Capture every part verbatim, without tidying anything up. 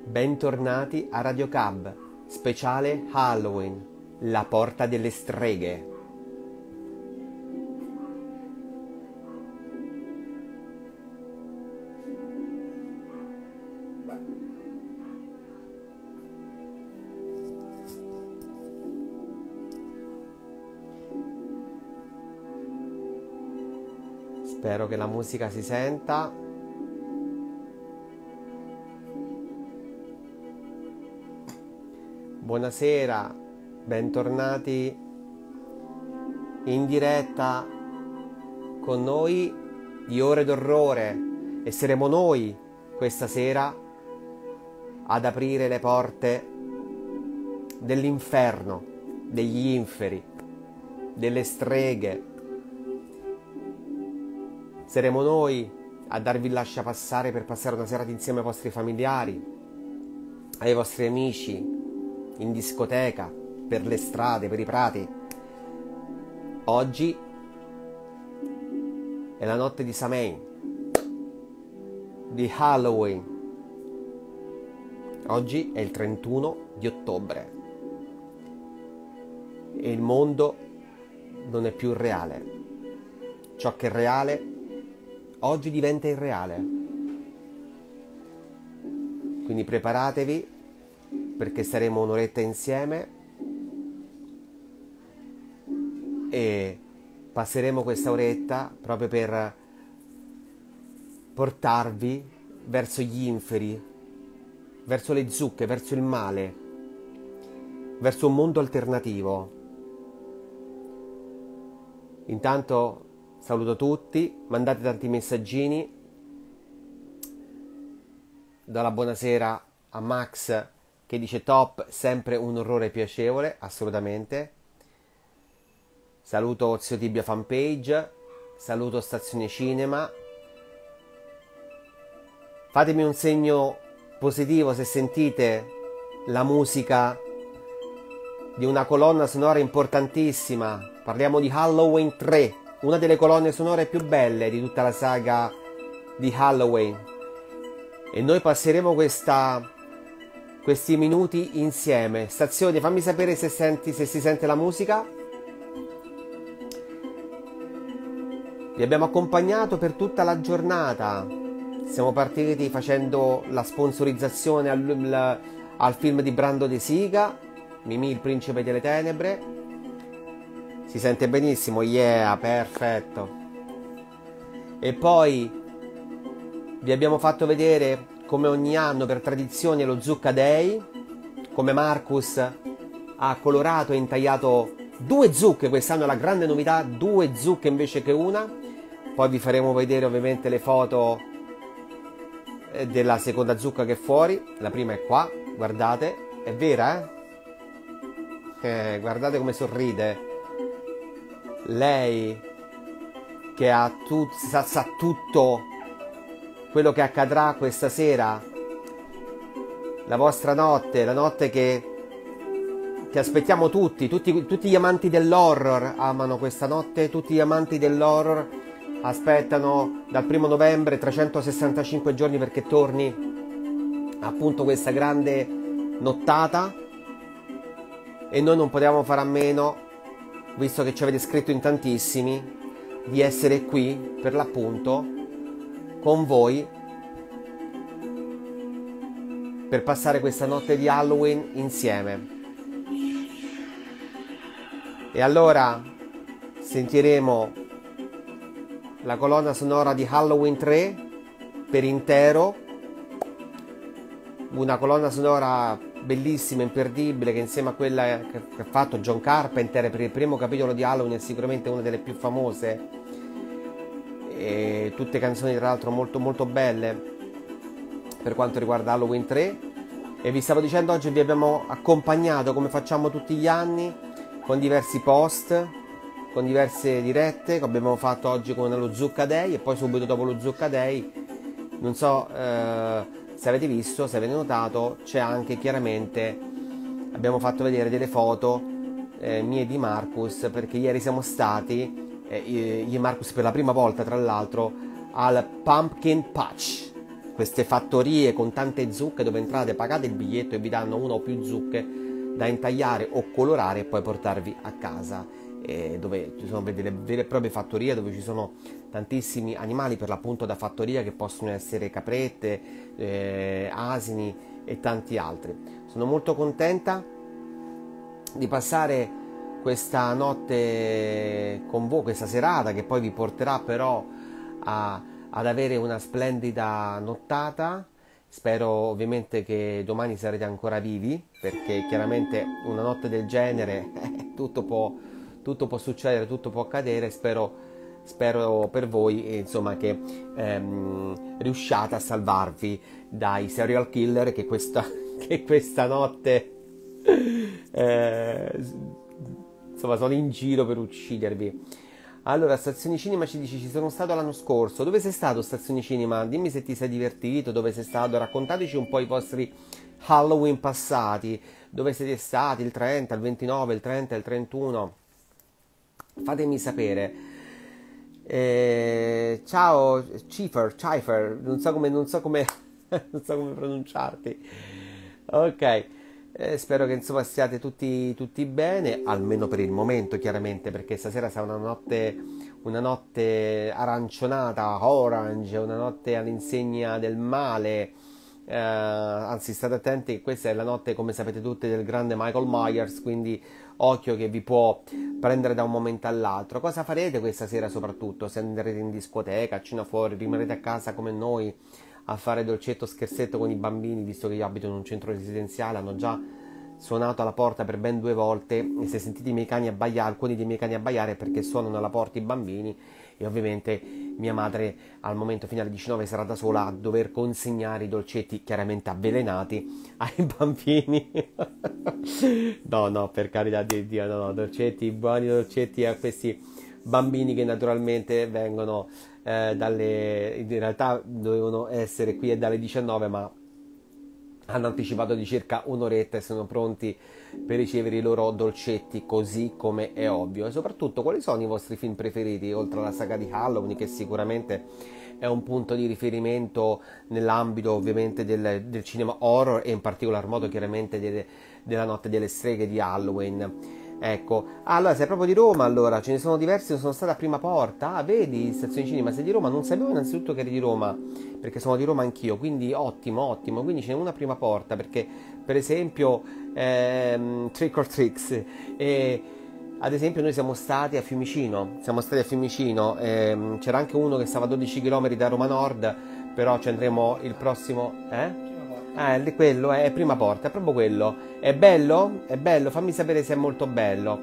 Bentornati a Radio Cab, speciale Halloween, la porta delle streghe. Spero che la musica si senta. Buonasera, bentornati in diretta con noi di Ore d'Orrore e saremo noi questa sera ad aprire le porte dell'inferno, degli inferi, delle streghe. Saremo noi a darvi il lasciapassare per passare una serata insieme ai vostri familiari, ai vostri amici, in discoteca, per le strade, per i prati. Oggi è la notte di Samhain, di Halloween. Oggi è il trentuno di ottobre e il mondo non è più reale. Ciò che è reale oggi diventa irreale. Quindi preparatevi, perché saremo un'oretta insieme e passeremo questa oretta proprio per portarvi verso gli inferi, verso le zucche, verso il male, verso un mondo alternativo. Intanto saluto tutti, mandate tanti messaggini. Do la buonasera a Max che dice top, sempre un orrore piacevole, assolutamente. Saluto Zio Tibia fanpage, saluto Stazione Cinema. Fatemi un segno positivo se sentite la musica di una colonna sonora importantissima. Parliamo di Halloween tre, una delle colonne sonore più belle di tutta la saga di Halloween. E noi passeremo questa... questi minuti insieme. Stazione, fammi sapere se senti, se si sente la musica. Vi abbiamo accompagnato per tutta la giornata. Siamo partiti facendo la sponsorizzazione al, al film di Brando De Sica, Mimì il principe delle tenebre. Si sente benissimo, yeah, perfetto. E poi vi abbiamo fatto vedere, come ogni anno per tradizione, lo Zucca Day, come Marcus ha colorato e intagliato due zucche. Quest'anno è la grande novità, due zucche invece che una. Poi vi faremo vedere ovviamente le foto della seconda zucca che è fuori. La prima è qua, guardate, è vera, eh? eh guardate come sorride lei, che ha tut- sa, sa tutto quello che accadrà questa sera, la vostra notte, la notte che, che aspettiamo tutti, tutti, tutti gli amanti dell'horror amano questa notte, tutti gli amanti dell'horror aspettano dal primo novembre trecentosessantacinque giorni perché torni appunto questa grande nottata, e noi non potevamo fare a meno, visto che ci avete scritto in tantissimi, di essere qui per l'appunto con voi per passare questa notte di Halloween insieme. E allora sentiremo la colonna sonora di Halloween tre per intero, una colonna sonora bellissima, imperdibile, che insieme a quella che ha fatto John Carpenter per il primo capitolo di Halloween è sicuramente una delle più famose. E tutte canzoni tra l'altro molto molto belle per quanto riguarda Halloween tre. E vi stavo dicendo, oggi vi abbiamo accompagnato come facciamo tutti gli anni con diversi post, con diverse dirette che abbiamo fatto oggi con lo Zucca Day, e poi subito dopo lo Zucca Day, non so eh, se avete visto, se avete notato, c'è anche chiaramente, abbiamo fatto vedere delle foto eh, mie di Marcus, perché ieri siamo stati, eh, io e Marcus per la prima volta tra l'altro, al Pumpkin Patch, queste fattorie con tante zucche dove entrate, pagate il biglietto e vi danno una o più zucche da intagliare o colorare e poi portarvi a casa, eh, dove ci sono delle vere e proprie fattorie dove ci sono tantissimi animali per l'appunto da fattoria, che possono essere caprette, eh, asini e tanti altri. Sono molto contenta di passare questa notte con voi, questa serata che poi vi porterà però a, ad avere una splendida nottata. Spero ovviamente che domani sarete ancora vivi, perché chiaramente una notte del genere eh, tutto può, tutto può succedere, tutto può accadere. Spero, spero per voi eh, insomma che ehm, riusciate a salvarvi dai serial killer che questa, che questa notte eh, insomma sono in giro per uccidervi. Allora, Stazioni Cinema ci dici: ci sono stato l'anno scorso. Dove sei stato, Stazioni Cinema? Dimmi se ti sei divertito, dove sei stato, raccontateci un po' i vostri Halloween passati, dove siete stati il trenta, il ventinove, il trenta, il trentuno. Fatemi sapere. Eh, ciao Cifer, Cifer, non so come non so come non so come pronunciarti. Ok. Eh, spero che insomma siate tutti, tutti bene, almeno per il momento chiaramente, perché stasera sarà una notte, una notte aranciονata, orange, una notte all'insegna del male. Eh, anzi, state attenti che questa è la notte, come sapete tutti, del grande Michael Myers, quindi occhio che vi può prendere da un momento all'altro. Cosa farete questa sera soprattutto? Se andrete in discoteca, a cena fuori, rimarrete a casa come noi a fare dolcetto scherzetto con i bambini, visto che io abito in un centro residenziale? Hanno già suonato alla porta per ben due volte, e se sentite i miei cani abbaiare, alcuni dei miei cani abbaiare, perché suonano alla porta i bambini, e ovviamente mia madre al momento finale di diciannove sarà da sola a dover consegnare i dolcetti chiaramente avvelenati ai bambini. No, no, per carità di Dio, no, no, dolcetti, buoni dolcetti a questi bambini che naturalmente vengono eh, dalle, in realtà dovevano essere qui dalle diciannove, ma hanno anticipato di circa un'oretta e sono pronti per ricevere i loro dolcetti, così come è ovvio. E soprattutto, quali sono i vostri film preferiti, oltre alla saga di Halloween, che sicuramente è un punto di riferimento nell'ambito ovviamente del, del cinema horror, e in particolar modo chiaramente delle, della notte delle streghe di Halloween. Ecco, allora sei proprio di Roma, allora ce ne sono diversi, sono stata a Prima Porta. Ah, vedi, Stazioni Cinema, sei di Roma? Non sapevo innanzitutto che eri di Roma, perché sono di Roma anch'io, quindi ottimo, ottimo. Quindi ce n'è una a Prima Porta, perché per esempio ehm, Trick or Tricks, e ad esempio noi siamo stati a Fiumicino, siamo stati a Fiumicino, ehm, c'era anche uno che stava a dodici chilometri da Roma Nord, però ci andremo il prossimo, eh? Ah, è quello, è Prima Porta, è proprio quello. È bello? È bello, fammi sapere se è molto bello.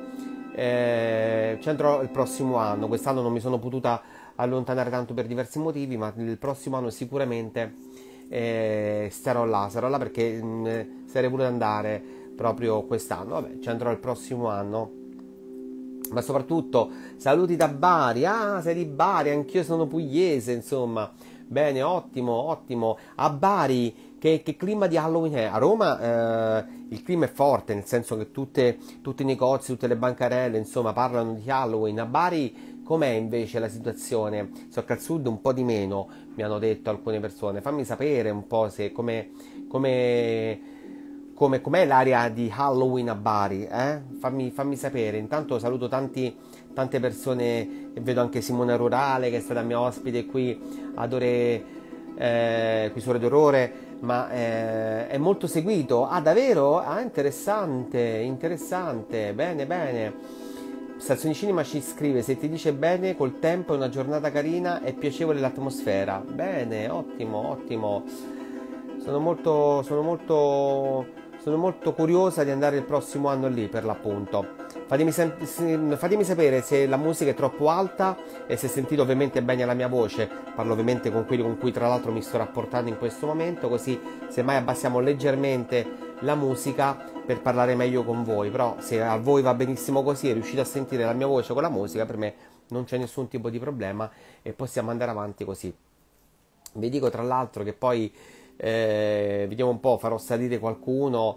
Eh, ci andrò il prossimo anno. Quest'anno non mi sono potuta allontanare tanto per diversi motivi, ma il prossimo anno sicuramente eh, starò là, sarò là perché mh, sarei voluto andare proprio quest'anno. Vabbè, ci andrò il prossimo anno. Ma soprattutto saluti da Bari. Ah, sei di Bari, anch'io sono pugliese, insomma. Bene, ottimo, ottimo. A Bari Che, che clima di Halloween è? A Roma eh, il clima è forte, nel senso che tutte, tutti i negozi, tutte le bancarelle, insomma, parlano di Halloween. A Bari com'è invece la situazione? So che al sud un po' di meno, mi hanno detto alcune persone. Fammi sapere un po' se come, come, come, com'è l'area di Halloween a Bari, eh? Fammi, fammi sapere. Intanto saluto tanti, tante persone, e vedo anche Simone Rurale che è stata mia ospite qui ad ore, eh, qui su Radio Orore. Ma eh, è molto seguito. Ah, davvero? Ah, interessante, interessante. Bene, bene. Stazioni Cinema ci scrive: se ti dice bene, col tempo è una giornata carina e piacevole l'atmosfera. Bene, ottimo, ottimo. Sono molto, sono molto, sono molto curiosa di andare il prossimo anno lì, per l'appunto. Fatemi, sem- fatemi sapere se la musica è troppo alta e se sentite ovviamente bene la mia voce. Parlo ovviamente con quelli con cui tra l'altro mi sto rapportando in questo momento, così semmai abbassiamo leggermente la musica per parlare meglio con voi. Però se a voi va benissimo così e riuscite a sentire la mia voce con la musica, per me non c'è nessun tipo di problema e possiamo andare avanti così. Vi dico tra l'altro che poi eh, vediamo un po', farò salire qualcuno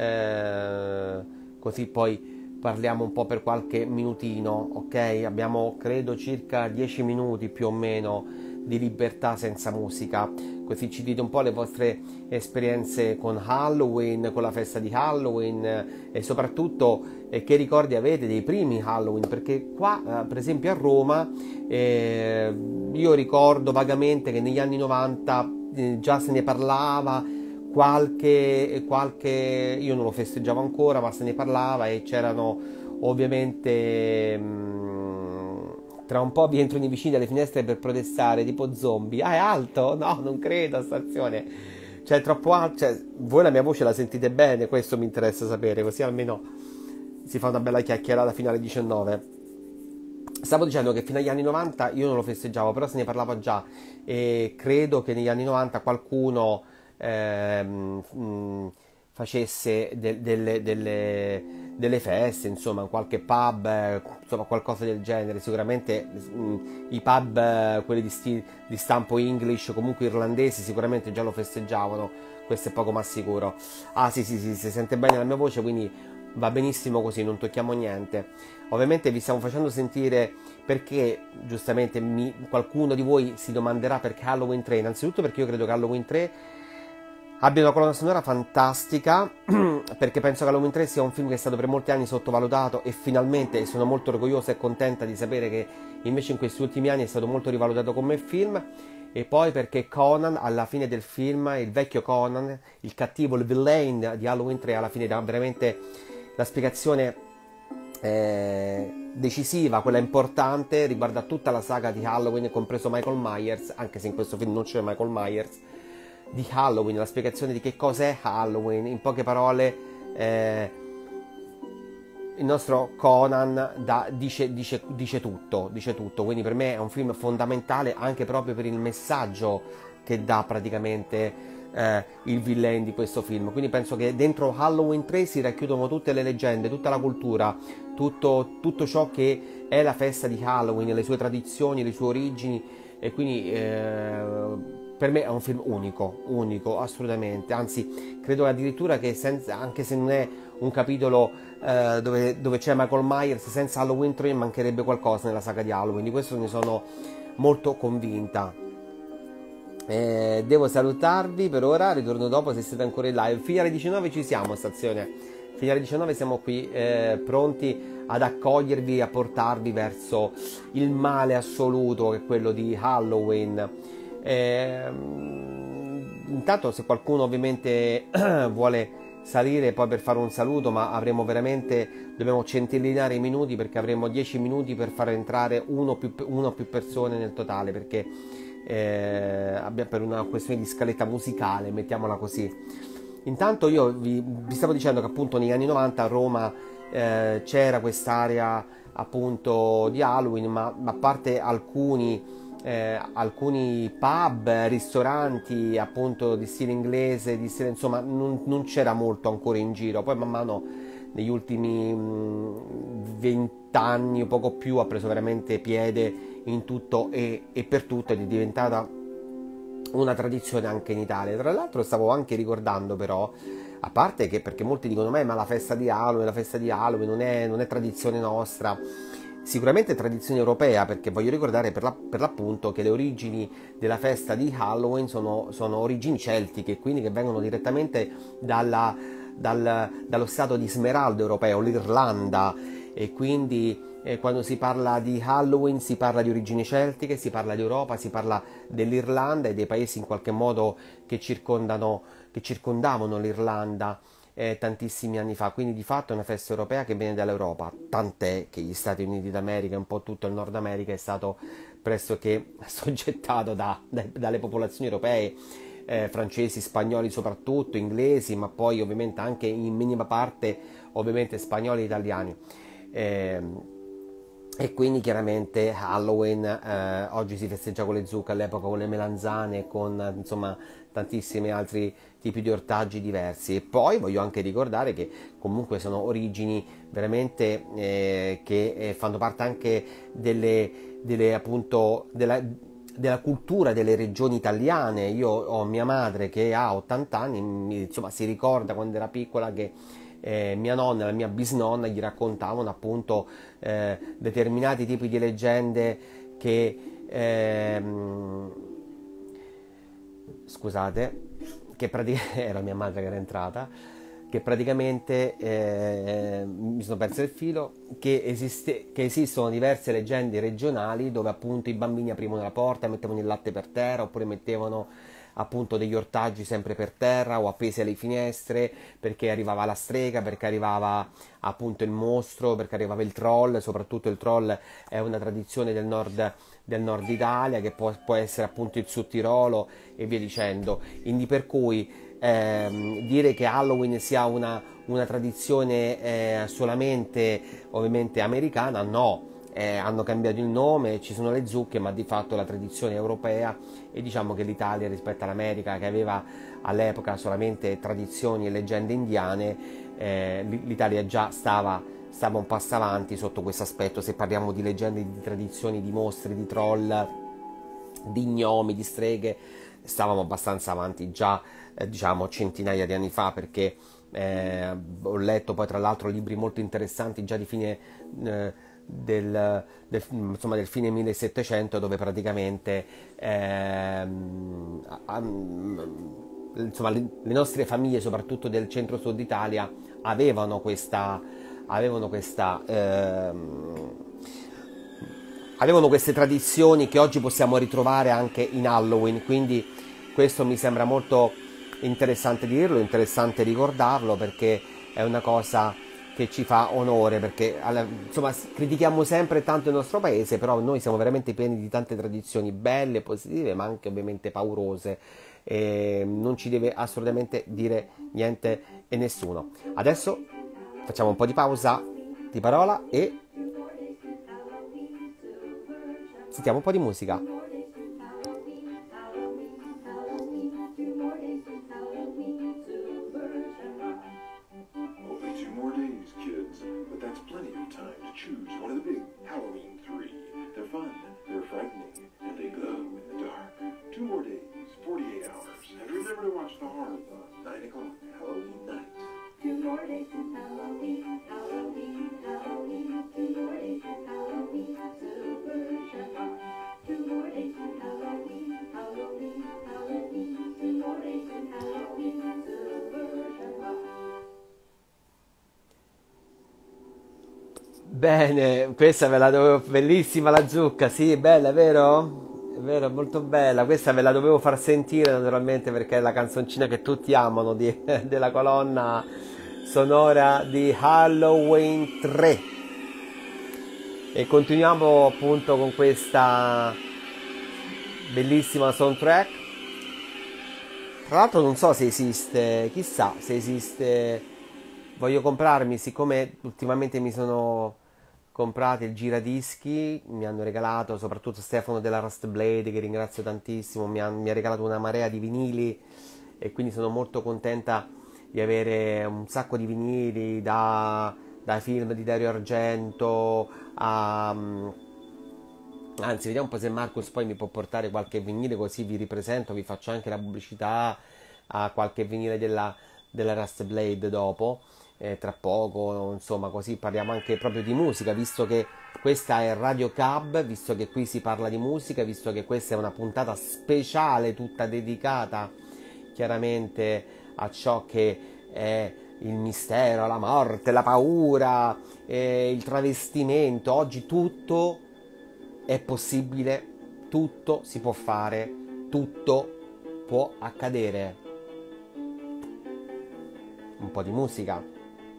eh, così poi parliamo un po' per qualche minutino, ok? Abbiamo credo circa dieci minuti più o meno di libertà senza musica. Così ci dite un po' le vostre esperienze con Halloween, con la festa di Halloween, eh, e soprattutto eh, che ricordi avete dei primi Halloween, perché qua eh, per esempio a Roma eh, io ricordo vagamente che negli anni novanta eh, già se ne parlava, qualche, qualche io non lo festeggiavo ancora ma se ne parlava e c'erano ovviamente mh, tra un po' vi entrano i vicini alle finestre per protestare tipo zombie. Ah, è alto? No, non credo a stazione, cioè è troppo alto, cioè, voi la mia voce la sentite bene? Questo mi interessa sapere, così almeno si fa una bella chiacchierata fino alle diciannove. Stavo dicendo che fino agli anni novanta io non lo festeggiavo, però se ne parlava già e credo che negli anni novanta qualcuno ehm, mh, facesse de- delle, delle- delle feste, insomma, in qualche pub, eh, insomma, qualcosa del genere. Sicuramente mh, i pub, eh, quelli di, sti- di stampo English, comunque irlandesi, sicuramente già lo festeggiavano, questo è poco ma sicuro. Ah sì sì sì, si sente bene la mia voce, quindi va benissimo così, non tocchiamo niente. Ovviamente vi stiamo facendo sentire perché giustamente mi, qualcuno di voi si domanderà perché Halloween tre. Innanzitutto perché io credo che Halloween tre abbia una colonna sonora fantastica, perché penso che Halloween tre sia un film che è stato per molti anni sottovalutato e finalmente sono molto orgogliosa e contenta di sapere che invece in questi ultimi anni è stato molto rivalutato come film. E poi perché Conan alla fine del film, il vecchio Conan, il cattivo, il villain di Halloween tre, alla fine dà veramente la spiegazione eh, decisiva, quella importante, riguarda tutta la saga di Halloween, compreso Michael Myers, anche se in questo film non c'è Michael Myers, di Halloween, la spiegazione di che cos'è Halloween. In poche parole, eh, il nostro Conan da, dice, dice, dice tutto, dice tutto, quindi per me è un film fondamentale anche proprio per il messaggio che dà praticamente eh, il villain di questo film. Quindi penso che dentro Halloween tre si racchiudono tutte le leggende, tutta la cultura, tutto, tutto ciò che è la festa di Halloween, le sue tradizioni, le sue origini, e quindi eh, per me è un film unico, unico assolutamente, anzi credo addirittura che senza, anche se non è un capitolo eh, dove, dove c'è Michael Myers, senza Halloween tre mancherebbe qualcosa nella saga di Halloween, di questo ne sono molto convinta. Eh, devo salutarvi per ora, ritorno dopo se siete ancora in live. Fino alle diciannove ci siamo, stazione, fino alle diciannove siamo qui eh, pronti ad accogliervi, a portarvi verso il male assoluto che è quello di Halloween. Eh, intanto se qualcuno ovviamente vuole salire poi per fare un saluto, ma avremo veramente, dobbiamo centellinare i minuti perché avremo dieci minuti per far entrare uno più, uno o più persone nel totale, perché eh, per una questione di scaletta musicale, mettiamola così. Intanto io vi, vi stavo dicendo che appunto negli anni novanta a Roma eh, c'era quest'area appunto di Halloween, ma a parte alcuni Eh, alcuni pub, ristoranti appunto di stile inglese, di stile, insomma non, non c'era molto ancora in giro. Poi man mano negli ultimi vent'anni o poco più ha preso veramente piede in tutto e, e per tutto, ed è diventata una tradizione anche in Italia. Tra l'altro stavo anche ricordando però, a parte che perché molti dicono ma la festa di Halloween, la festa di Halloween non è, non è tradizione nostra. Sicuramente è tradizione europea, perché voglio ricordare per, la, per l'appunto che le origini della festa di Halloween sono, sono origini celtiche, quindi che vengono direttamente dalla, dal, dallo stato di smeraldo europeo, l'Irlanda, e quindi eh, quando si parla di Halloween si parla di origini celtiche, si parla di Europa, si parla dell'Irlanda e dei paesi in qualche modo che, circondano, che circondavano l'Irlanda Eh, tantissimi anni fa, quindi di fatto è una festa europea che viene dall'Europa, tant'è che gli Stati Uniti d'America e un po' tutto il Nord America è stato pressoché soggettato da, da, dalle popolazioni europee, eh, francesi, spagnoli soprattutto, inglesi, ma poi ovviamente anche in minima parte ovviamente spagnoli e italiani. Eh, E quindi chiaramente Halloween eh, oggi si festeggia con le zucche, all'epoca con le melanzane, con insomma tantissimi altri tipi di ortaggi diversi. E poi voglio anche ricordare che comunque sono origini veramente eh, che eh, fanno parte anche delle, delle appunto della, della cultura delle regioni italiane. Io ho mia madre che ha ottanta anni, mi, insomma si ricorda quando era piccola che Eh, mia nonna e la mia bisnonna gli raccontavano appunto eh, determinati tipi di leggende che ehm, scusate, che praticamente era mia madre che era entrata, che praticamente eh, mi sono perso il filo, che, esiste, che esistono diverse leggende regionali dove appunto i bambini aprivano la porta, mettevano il latte per terra oppure mettevano appunto degli ortaggi sempre per terra o appesi alle finestre perché arrivava la strega, perché arrivava appunto il mostro, perché arrivava il troll. Soprattutto il troll è una tradizione del nord, del nord Italia, che può, può essere appunto il Sudtirolo e via dicendo. Quindi per cui ehm, dire che Halloween sia una, una tradizione eh, solamente ovviamente americana, no. Eh, hanno cambiato il nome, ci sono le zucche, ma di fatto la tradizione europea, e diciamo che l'Italia rispetto all'America, che aveva all'epoca solamente tradizioni e leggende indiane, eh, l'Italia già stava, stava un passo avanti sotto questo aspetto. Se parliamo di leggende, di tradizioni, di mostri, di troll, di gnomi, di streghe, stavamo abbastanza avanti già eh, diciamo centinaia di anni fa, perché eh, ho letto poi tra l'altro libri molto interessanti già di fine eh, del, del, insomma, del fine millesettecento, dove praticamente ehm, insomma, le, le nostre famiglie soprattutto del centro-sud Italia avevano questa avevano questa ehm, avevano queste tradizioni che oggi possiamo ritrovare anche in Halloween. Quindi questo mi sembra molto interessante dirlo, interessante ricordarlo, perché è una cosa che ci fa onore, perché insomma critichiamo sempre tanto il nostro paese, però noi siamo veramente pieni di tante tradizioni belle, positive, ma anche ovviamente paurose, e non ci deve assolutamente dire niente e nessuno. Adesso facciamo un po' di pausa di parola e sentiamo un po' di musica. Choose one of the big Halloween three. They're fun, they're frightening, and they glow in the dark. Two more days, forty-eight hours. And remember to watch the Horror-thon, nine o'clock, Halloween night. Two more days to Halloween, Halloween, Halloween. Two more days to Halloween, Silver Shamrock. Two more days to Halloween, Halloween, Halloween. Two more days to Halloween, Silver Shamrock. Bene, questa ve la dovevo... Bellissima la zucca, sì, bella, vero? È vero, molto bella. Questa ve la dovevo far sentire naturalmente, perché è la canzoncina che tutti amano di, della colonna sonora di Halloween tre. E continuiamo appunto con questa bellissima soundtrack. Tra l'altro non so se esiste, chissà se esiste. Voglio comprarmi, siccome ultimamente mi sono comprati il giradischi, mi hanno regalato, soprattutto Stefano della Rust Blade, che ringrazio tantissimo, mi ha, mi ha regalato una marea di vinili, e quindi sono molto contenta di avere un sacco di vinili, da, dai film di Dario Argento a... Anzi, vediamo un po' se Marcus poi mi può portare qualche vinile, così vi ripresento, vi faccio anche la pubblicità a qualche vinile della, della Rust Blade dopo. Eh, tra poco, insomma, così parliamo anche proprio di musica, visto che questa è Radio Cab, visto che qui si parla di musica, visto che questa è una puntata speciale tutta dedicata chiaramente a ciò che è il mistero, la morte, la paura, eh, il travestimento. Oggi tutto è possibile, tutto si può fare, tutto può accadere. Un po' di musica.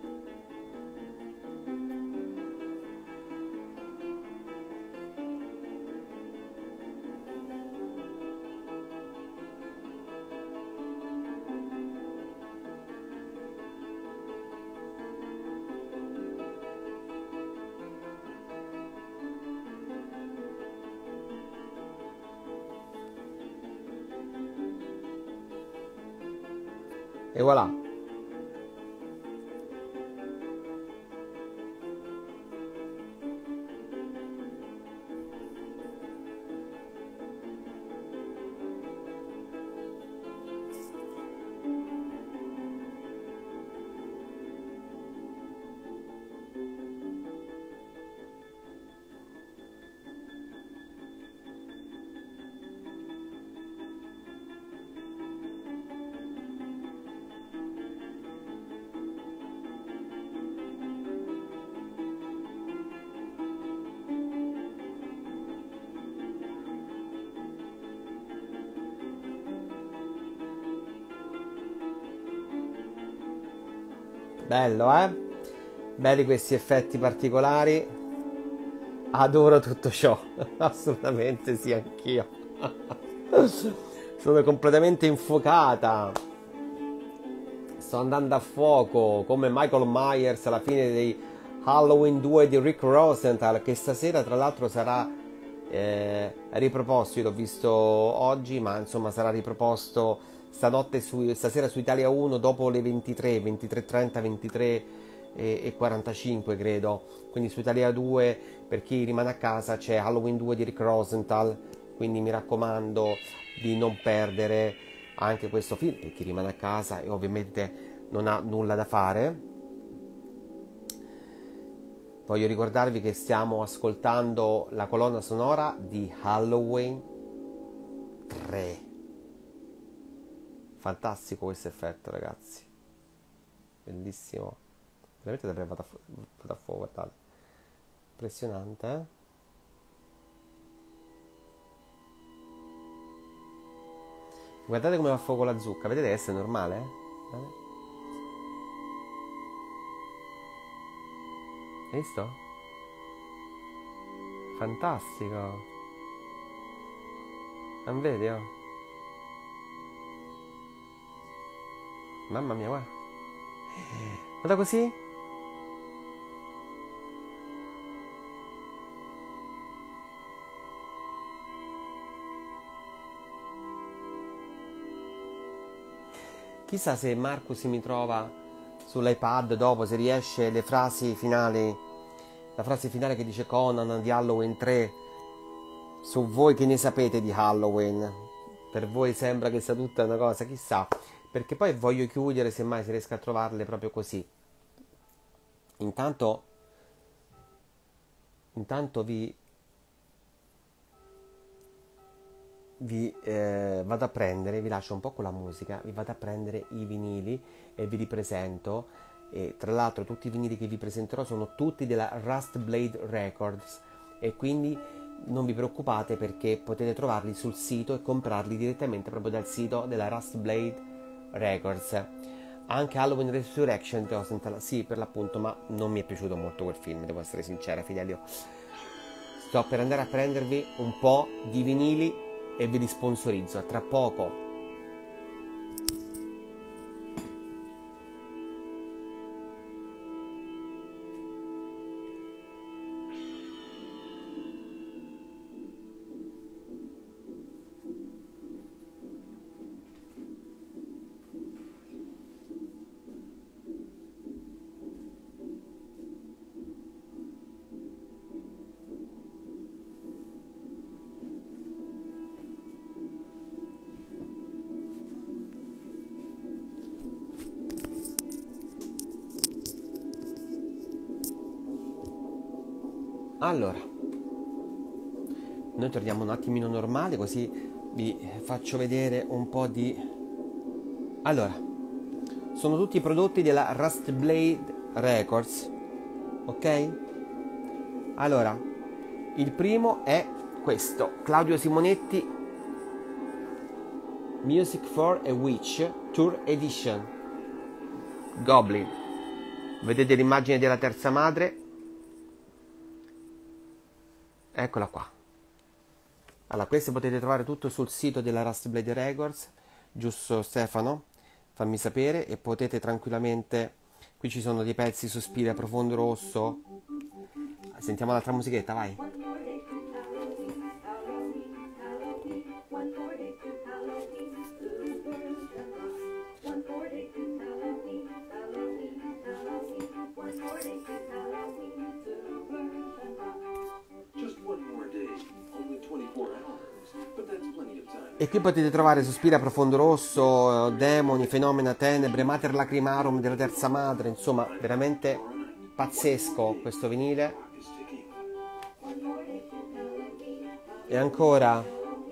E voilà. Bello, eh? Belli questi effetti particolari. Adoro tutto ciò. Assolutamente sì, anch'io. Sono completamente infuocata. Sto andando a fuoco come Michael Myers alla fine di Halloween due di Rick Rosenthal, che stasera tra l'altro sarà eh, riproposto. Io l'ho visto oggi, ma insomma sarà riproposto stanotte su, stasera su Italia uno dopo le ventitré, ventitré e trenta, ventitré e quarantacinque credo. Quindi su Italia due, per chi rimane a casa, c'è Halloween due di Rick Rosenthal, quindi mi raccomando di non perdere anche questo film per chi rimane a casa e ovviamente non ha nulla da fare. Voglio ricordarvi che stiamo ascoltando la colonna sonora di Halloween tre. Fantastico questo effetto, ragazzi, bellissimo, veramente da vado a fuoco, guardate, impressionante, eh? Guardate come va a fuoco la zucca, vedete che è normale, eh? Hai visto? Fantastico, non vedi, oh? Mamma mia, guarda. Guarda così. Chissà se Marcus mi trova sull'iPad dopo, se riesce le frasi finali, la frase finale che dice Conan di Halloween tre. Su voi che ne sapete di Halloween? Per voi sembra che sia tutta una cosa, chissà. Perché poi voglio chiudere, semmai se riesco a trovarle proprio così. Intanto, intanto vi, vi eh, vado a prendere, vi lascio un po' con la musica, vi vado a prendere i vinili e vi ripresento. E tra l'altro tutti i vinili che vi presenterò sono tutti della Rust Blade Records e quindi non vi preoccupate perché potete trovarli sul sito e comprarli direttamente proprio dal sito della Rust Blade Records. Anche Halloween Resurrection sì, per l'appunto, ma non mi è piaciuto molto quel film, devo essere sincera, Fidelio. Sto per andare a prendervi un po' di vinili e vi li sponsorizzo a tra poco. Allora, noi torniamo un attimino normale, così vi faccio vedere un po' di... Allora, sono tutti prodotti della Rust Blade Records, ok? Allora, il primo è questo, Claudio Simonetti Music for a Witch Tour Edition Goblin. Vedete l'immagine della terza madre? Eccola qua. Allora, queste potete trovare tutto sul sito della Rust Blade Records, giusto Stefano? Fammi sapere. E potete tranquillamente, qui ci sono dei pezzi Sospiri a profondo rosso. Sentiamo l'altra musichetta, vai. E qui potete trovare Sospira Profondo Rosso, Demoni, Fenomena, Tenebre, Mater Lacrimarum della terza madre, insomma veramente pazzesco questo vinile. E ancora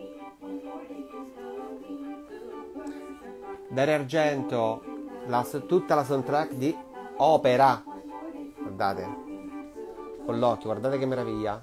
Dario Argento, la, tutta la soundtrack di Opera, guardate, con l'occhio, guardate che meraviglia,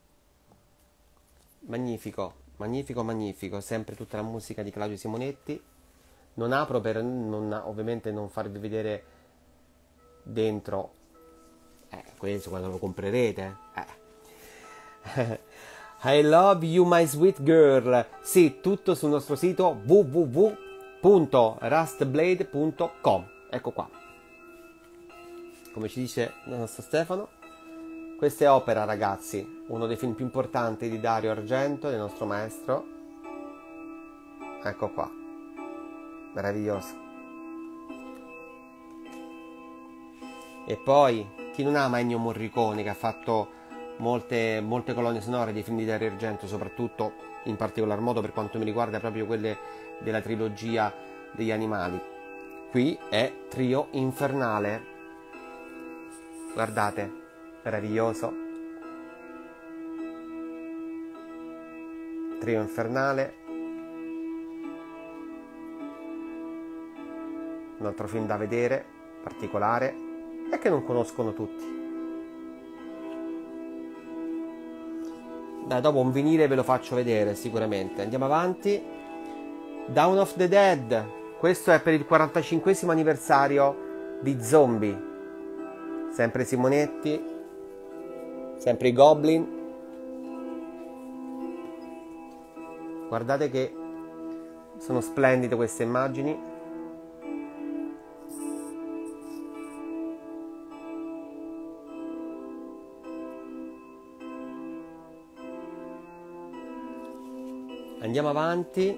magnifico. Magnifico, magnifico, sempre tutta la musica di Claudio Simonetti. Non apro per non, ovviamente non farvi vedere dentro, eh, questo quando lo comprerete, eh. I love you my sweet girl. Sì, tutto sul nostro sito w w w punto rustblade punto com. Ecco qua. Come ci dice il nostro Stefano, questa è Opera, ragazzi, uno dei film più importanti di Dario Argento, del nostro maestro. Ecco qua, meraviglioso. E poi chi non ama Ennio Morricone, che ha fatto molte, molte colonne sonore dei film di Dario Argento, soprattutto in particolar modo per quanto mi riguarda proprio quelle della trilogia degli animali. Qui è Trio Infernale, guardate, meraviglioso. Trio Infernale, un altro film da vedere, particolare, e che non conoscono tutti. Beh, dopo un vinile ve lo faccio vedere sicuramente. Andiamo avanti. Dawn of the Dead, questo è per il quarantacinquesimo anniversario di Zombie. Sempre Simonetti, sempre i Goblin. Guardate che sono splendide queste immagini. Andiamo avanti.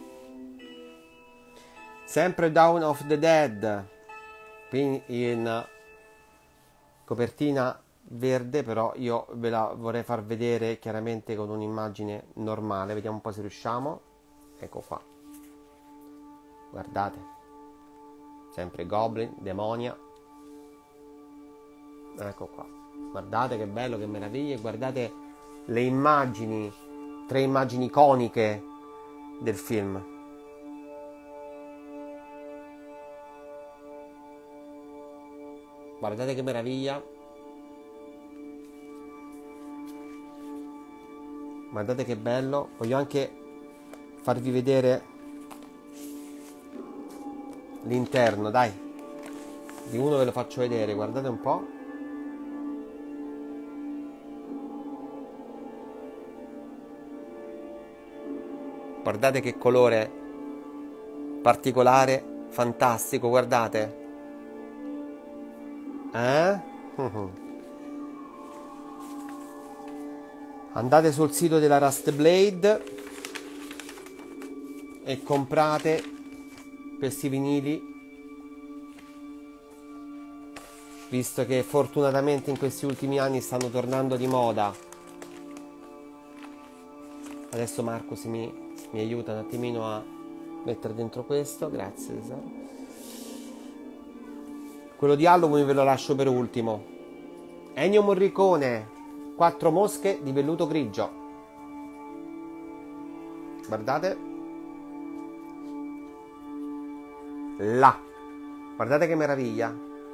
Sempre Dawn of the Dead, qui in copertina verde, però io ve la vorrei far vedere chiaramente con un'immagine normale. Vediamo un po' se riusciamo. Ecco qua, guardate, sempre Goblin, Demonia. Ecco qua, guardate che bello, che meraviglia. Guardate le immagini, tre immagini iconiche del film. Guardate che meraviglia. Guardate che bello. Voglio anche farvi vedere l'interno, dai. Di uno ve lo faccio vedere, guardate un po'. Guardate che colore particolare, fantastico, guardate. Eh? Andate sul sito della Rustblade e comprate questi vinili, visto che fortunatamente in questi ultimi anni stanno tornando di moda. Adesso Marco se mi, mi aiuta un attimino a mettere dentro questo, grazie tesoro. Quello di Halloween ve lo lascio per ultimo. Ennio Morricone, Quattro mosche di velluto grigio. Guardate. Là. Guardate che meraviglia.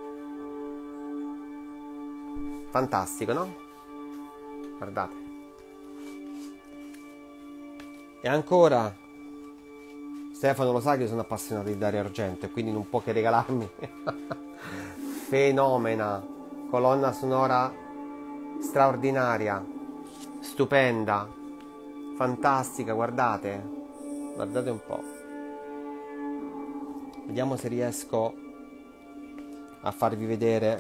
Fantastico, no? Guardate. E ancora, Stefano lo sa che io sono appassionato di Dario Argento e quindi non può che regalarmi. Fenomena, colonna sonora straordinaria, stupenda, fantastica, guardate, guardate un po'. Vediamo se riesco a farvi vedere.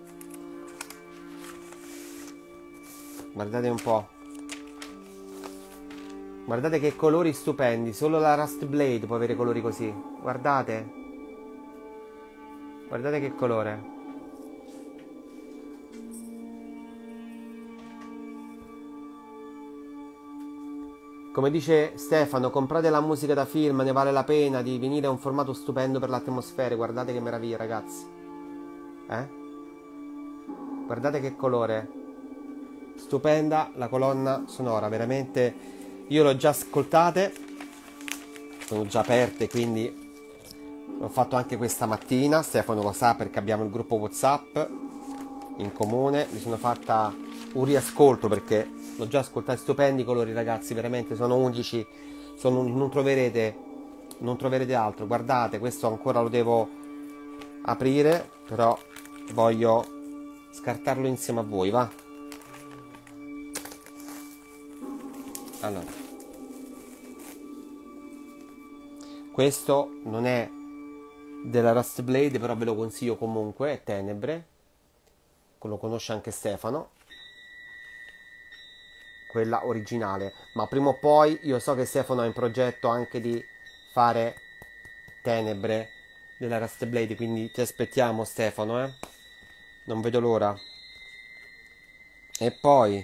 Guardate un po'. Guardate che colori stupendi, solo la Rustblade può avere colori così. Guardate. Guardate che colore. Come dice Stefano, comprate la musica da film, ne vale la pena, di venire a un formato stupendo per l'atmosfera. Guardate che meraviglia, ragazzi. Eh? Guardate che colore. Stupenda la colonna sonora, veramente. Io l'ho già ascoltate, sono già aperte, quindi l'ho fatto anche questa mattina. Stefano lo sa perché abbiamo il gruppo WhatsApp in comune. Mi sono fatta un riascolto perché l'ho già ascoltato. Stupendi colori, ragazzi, veramente sono unici, sono, non troverete non troverete altro. Guardate, questo ancora lo devo aprire, però voglio scartarlo insieme a voi, va? Allora, questo non è della Rust Blade, però ve lo consiglio comunque, è Tenebre, lo conosce anche Stefano, quella originale, ma prima o poi io so che Stefano ha in progetto anche di fare Tenebre della Rust Blade, quindi ti aspettiamo Stefano, eh? Non vedo l'ora. E poi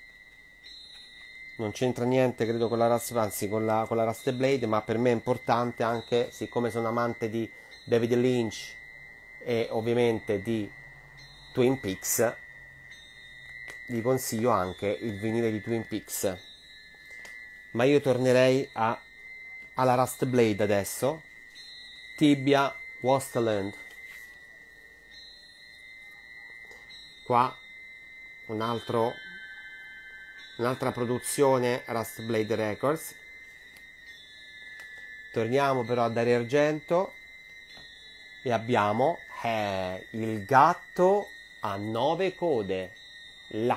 non c'entra niente credo con la Rust, anzi con la, con la Rust Blade, ma per me è importante anche, siccome sono amante di David Lynch e ovviamente di Twin Peaks, vi consiglio anche il vinile di Twin Peaks. Ma io tornerei a, alla Rust Blade adesso. Tibia Wasteland. Qua un altro un'altra produzione Rust Blade Records. Torniamo però a Dario Argento e abbiamo eh, il gatto a nove code, là.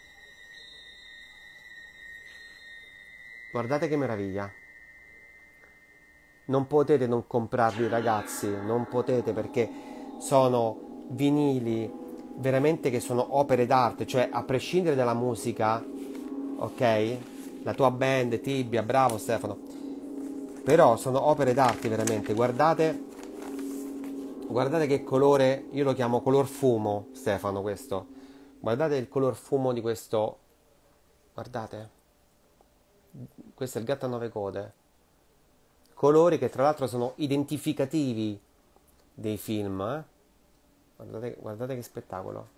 Guardate che meraviglia. Non potete non comprarli ragazzi, non potete, perché sono vinili veramente che sono opere d'arte, cioè a prescindere dalla musica, ok? La tua band, Tibia, bravo Stefano, però sono opere d'arte veramente. Guardate, guardate che colore, io lo chiamo color fumo Stefano questo, guardate il color fumo di questo, guardate, questo è il gatto a nove code, colori che tra l'altro sono identificativi dei film, eh? guardate, guardate che spettacolo,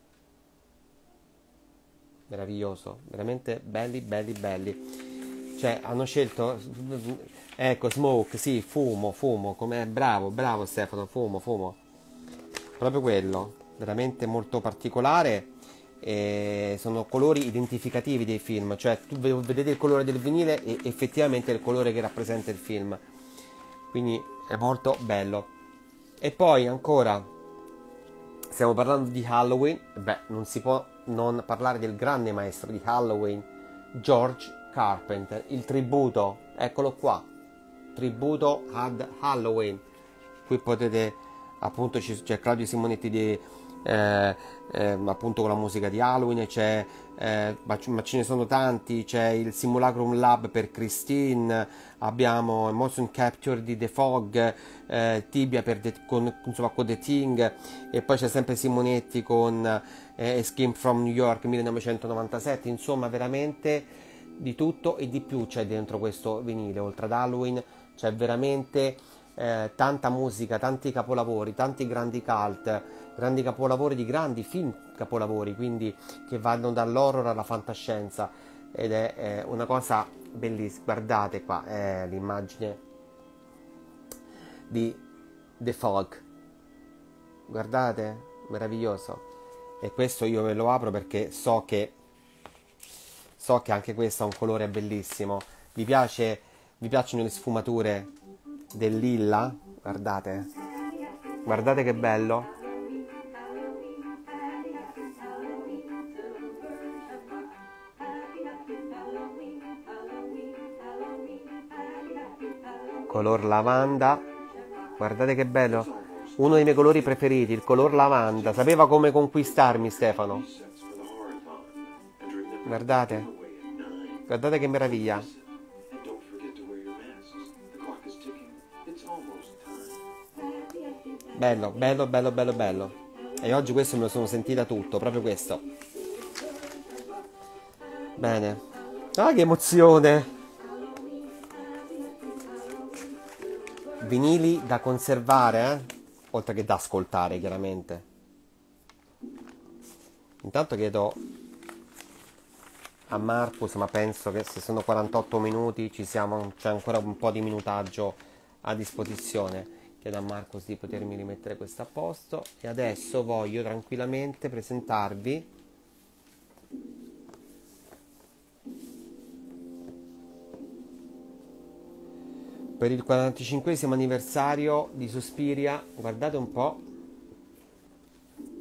meraviglioso, veramente belli belli belli, cioè hanno scelto, ecco, smoke, sì, fumo, fumo, com'è, bravo, bravo Stefano, fumo, fumo, proprio quello, veramente molto particolare, e sono colori identificativi dei film, cioè tu vedete il colore del vinile e effettivamente è il colore che rappresenta il film, quindi è molto bello. E poi ancora, stiamo parlando di Halloween, beh, non si può non parlare del grande maestro di Halloween, George Carpenter, il tributo, eccolo qua, tributo ad Halloween. Qui potete, appunto, c'è Claudio Simonetti di, eh, eh, appunto con la musica di Halloween, c'è, eh, ma, ma ce ne sono tanti, c'è il Simulacrum Lab per Christine, abbiamo Motion Capture di The Fog, eh, Tibia per The, con, insomma, con The Thing, e poi c'è sempre Simonetti con eh, Escape from New York millenovecentonovantasette, insomma veramente di tutto e di più c'è dentro questo vinile, oltre ad Halloween c'è veramente eh, tanta musica, tanti capolavori, tanti grandi cult, grandi capolavori di grandi film capolavori, quindi che vanno dall'horror alla fantascienza, ed è eh, una cosa bellissima. Guardate qua eh, l'immagine di The Fog, guardate, meraviglioso. E questo io ve lo apro perché so che so che anche questo ha un colore bellissimo. Vi piace, vi piacciono le sfumature del lilla? Guardate, guardate che bello. Color lavanda, guardate che bello, uno dei miei colori preferiti, il color lavanda. Sapeva come conquistarmi Stefano, guardate, guardate che meraviglia. Bello, bello, bello, bello, bello. E oggi questo me lo sono sentita tutto, proprio questo. Bene. Ah, che emozione! Vinili da conservare, eh? Oltre che da ascoltare, chiaramente. Intanto chiedo a Marcus, ma penso che se sono quarantotto minuti ci siamo, c'è ancora un po' di minutaggio a disposizione. Chiedo a Marcus di potermi rimettere questo a posto. E adesso voglio tranquillamente presentarvi per il quarantacinquesimo anniversario di Suspiria. Guardate un po',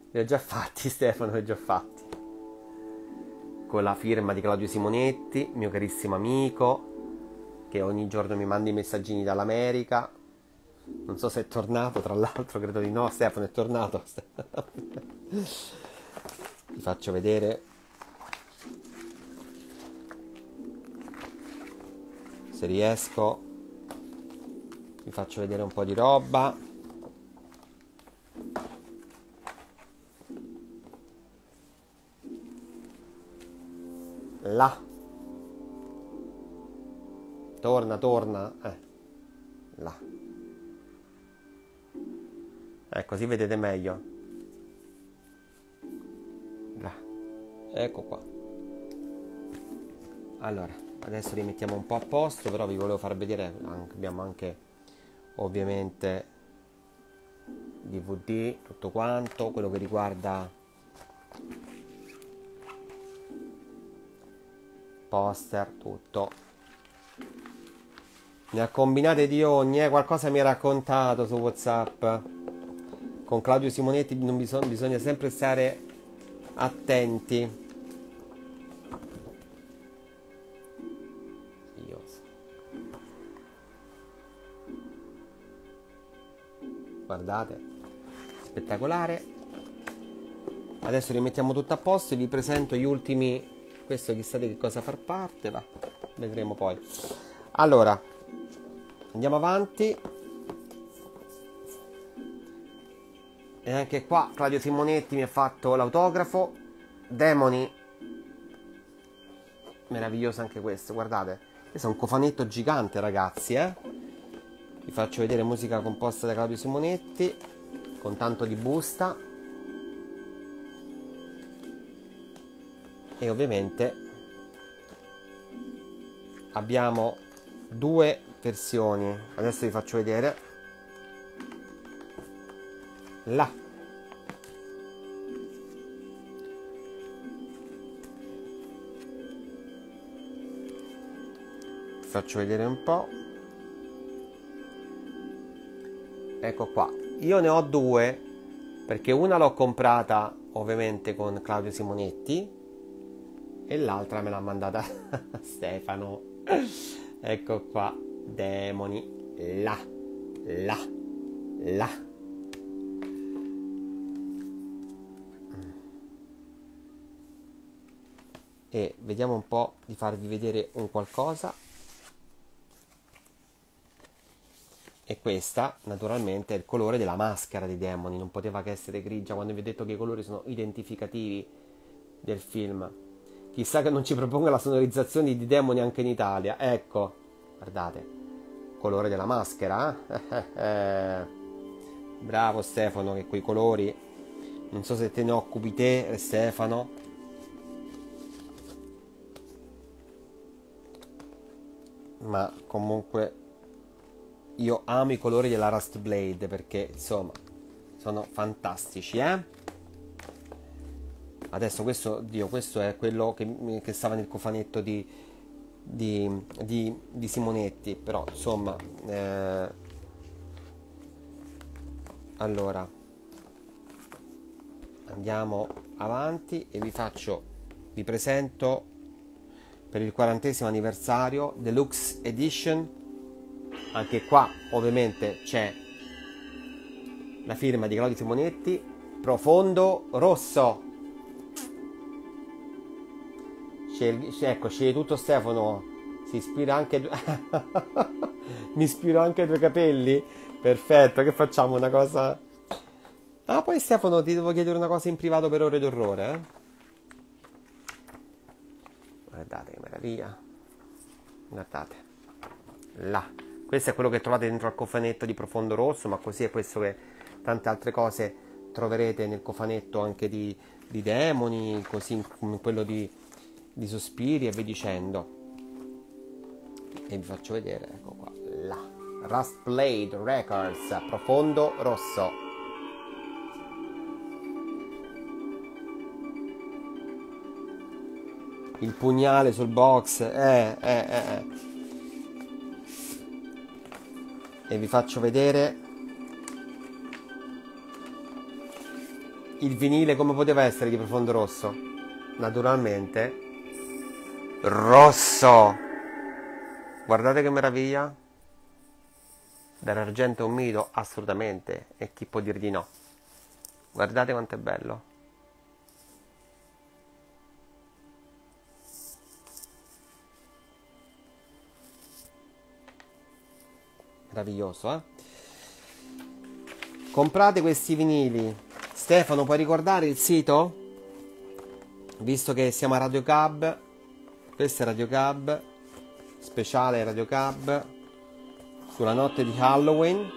li ho già fatti, Stefano, li ho già fatti. Con la firma di Claudio Simonetti, mio carissimo amico, che ogni giorno mi manda i messaggini dall'America. Non so se è tornato, tra l'altro, credo di no. Stefano è tornato. Vi faccio vedere. Se riesco, vi faccio vedere un po' di roba. Là. Torna, torna. Eh. Là. Ecco, così vedete meglio. Là. Ecco qua. Allora, adesso li mettiamo un po' a posto, però vi volevo far vedere, anche, abbiamo anche ovviamente D V D, tutto quanto, quello che riguarda poster, tutto. Ne ha combinate di ogni, eh? Qualcosa mi ha raccontato su WhatsApp. Con Claudio Simonetti non bisog- bisogna sempre stare attenti. Io so. Guardate, spettacolare. Adesso rimettiamo tutto a posto e vi presento gli ultimi. Questo chissà di che cosa far parte, va. Vedremo poi. Allora, andiamo avanti. E anche qua Claudio Simonetti mi ha fatto l'autografo. Demoni. Meraviglioso anche questo, guardate. Questo è un cofanetto gigante, ragazzi, eh. Vi faccio vedere musica composta da Claudio Simonetti, con tanto di busta. E ovviamente abbiamo due versioni. Adesso vi faccio vedere. Là. Vi faccio vedere un po'. Ecco qua. Io ne ho due, perché una l'ho comprata ovviamente con Claudio Simonetti e l'altra me l'ha mandata Stefano. Ecco qua. Demoni. Là. Là. Là. E vediamo un po' di farvi vedere un qualcosa. E questa naturalmente è il colore della maschera dei demoni, non poteva che essere grigia, quando vi ho detto che i colori sono identificativi del film. Chissà che non ci proponga la sonorizzazione di demoni anche in Italia. Ecco, guardate, colore della maschera, eh? Bravo Stefano, che quei colori, non so se te ne occupi te, Stefano. Ma comunque io amo i colori della Rust Blade, perché insomma sono fantastici, eh? Adesso questo, Dio, questo è quello che, che stava nel cofanetto di, di, di, di Simonetti, però insomma eh, allora andiamo avanti e vi faccio vi presento per il quarantesimo anniversario Deluxe Edition. Anche qua ovviamente c'è la firma di Claudio Simonetti, Profondo Rosso. Scegli, ecco, scegli tutto Stefano, si ispira anche mi ispiro anche ai tuoi capelli. Perfetto, che facciamo una cosa? Ah, poi Stefano ti devo chiedere una cosa in privato per ore d'orrore, eh? Guardate che meraviglia. Guardate là, questo è quello che trovate dentro al cofanetto di Profondo Rosso, ma così è questo che tante altre cose troverete nel cofanetto anche di, di Demoni, così come quello di, di Sospiri e via dicendo. E vi faccio vedere, ecco qua, là, Rust Blade Records, Profondo Rosso. Il pugnale sul box, eh, eh, eh, eh. E vi faccio vedere il vinile come poteva essere di profondo rosso? Naturalmente rosso. Guardate che meraviglia. Dall'argento umido? Assolutamente. E chi può dir di no? Guardate quanto è bello. Meraviglioso, eh? Comprate questi vinili. Stefano, puoi ricordare il sito? Visto che siamo a Radio Cab, questo è Radio Cab, speciale Radio Cab, sulla notte di Halloween.